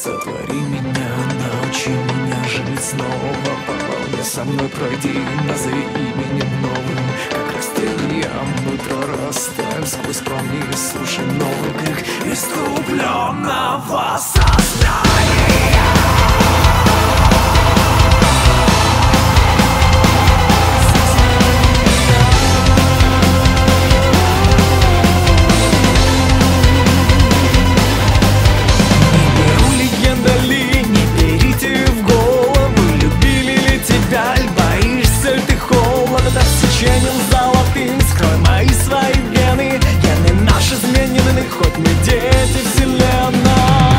Сотвори меня, научи меня жить снова. По волне со мной пройди, назови именем новым. Как растениям мы прорастаем сквозь промни. Слушай новый крик искупленного сознания. Золотым скрой мои свои вены. Гены наши изменены, хоть мы дети вселенной.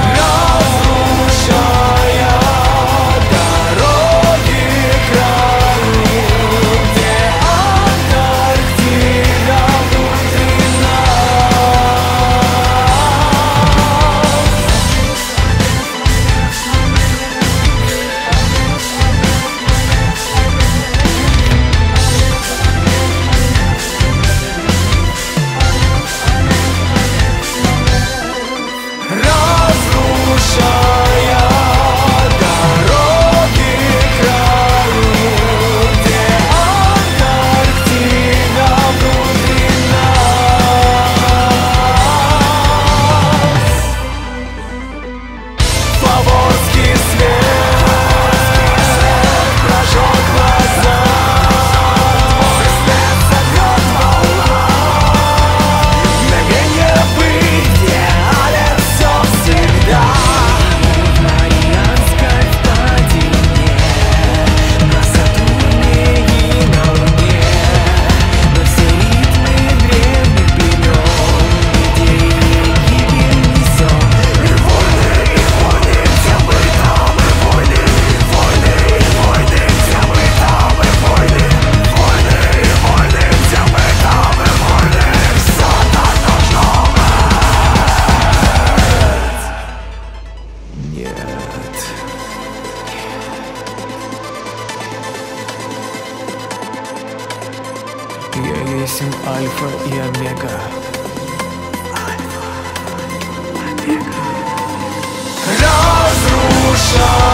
Разрушая дороги крайние, где Антарктида внутри Я есть альфа и омега. разрушай.